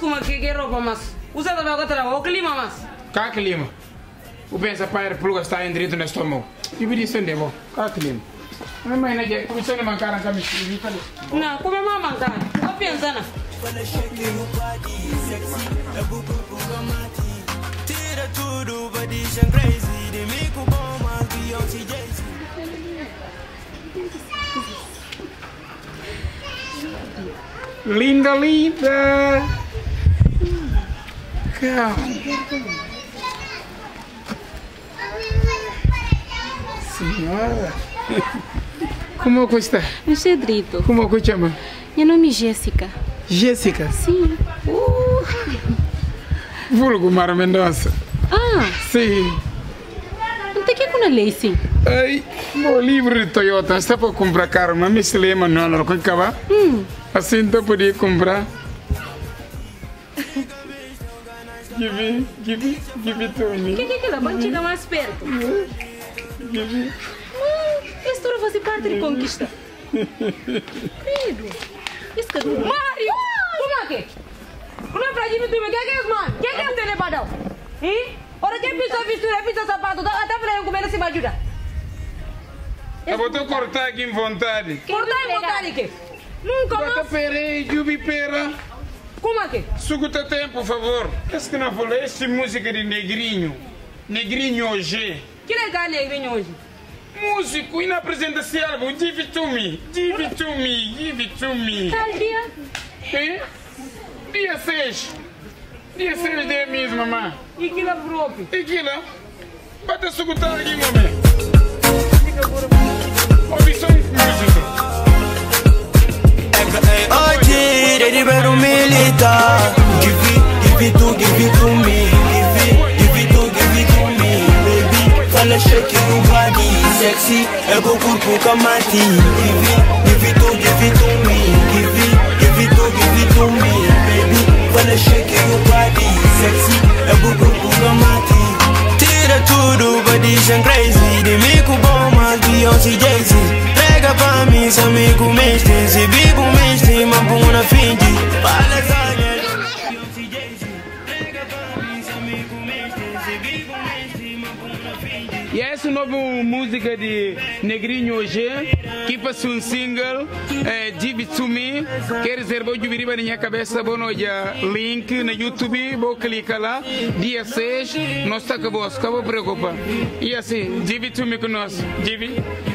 como que roupa mas. Usa também o clima mas. Cá clima. O pensa para a pluga está dentro do estômago. E me disse onde bom. Cá clima. Não mais nada. Começou a mancar a camisa. Não, como é mancar? Tô pensando. Tira tudo, but this and crazy. They make a bomb, I'll be on CJ. Linda, linda. Calma. Senhora. Como você está? Um Cedrito. Como você chama? Meu nome é Jéssica. Jéssica. Sim. Vulgo Mara Mendonça. Ah. Sim. Não tem que com a lei, sim. Ai, meu livro de Toyota está para comprar carro, mas me se lembra não, não vai acabar. Assim então podia comprar. Give it to me. O que é aquela? Vamos chegar mais perto. Esse touro vai ser parte de conquista. Credo. Esse que Mário! Como é que? Como é pra gente tudo? Que é isso, mano? Que é esse lebadão? Ora, quem pisa vistura, pisa sapato, até pra eu comer esse bajuda. Eu vou te cortar aqui em vontade. Cortar em vontade aqui? Nunca mais. Bota perei, jubi pera. Como é que? Suco teu tempo, por favor. Esse que não falou, essa música de Negrinho. Negrinho hoje. Que legal, Negrinho hoje. Músico, e na apresentação esse álbum, give it to me, give it to me, give it to me. Tal dia? Hein? Dia 6. Dia 6 de mesmo, mamãe. E que lá próprio? E que lá? Bata suco tá aqui, mamãe. Ouvi só música. Oggi devi per un milita. Give it to me. Give it to me, baby. Falla shake your body, sexy. Ego corpo camati. Give it to me. Give it to me, baby. Falla shake your body, sexy. Ego corpo camati. Tira tudo, body and crazy. They make a bomb, I'll be on CJ. Pega pra mim, se amigo mestre. Se vivo mestre, uma bunda finge. Fala zanha. Pega pra mim, se amigo mestre. Se vivo mestre, uma bunda finge. E essa nova música de Negrinho hoje, que passou um single, Give It To Me. Quer dizer, vou dividir na minha cabeça, vou no link no YouTube, vou clicar lá, dia 6, nós está com a voz, não vou preocupar. E assim, Give It To Me com nós, Give It.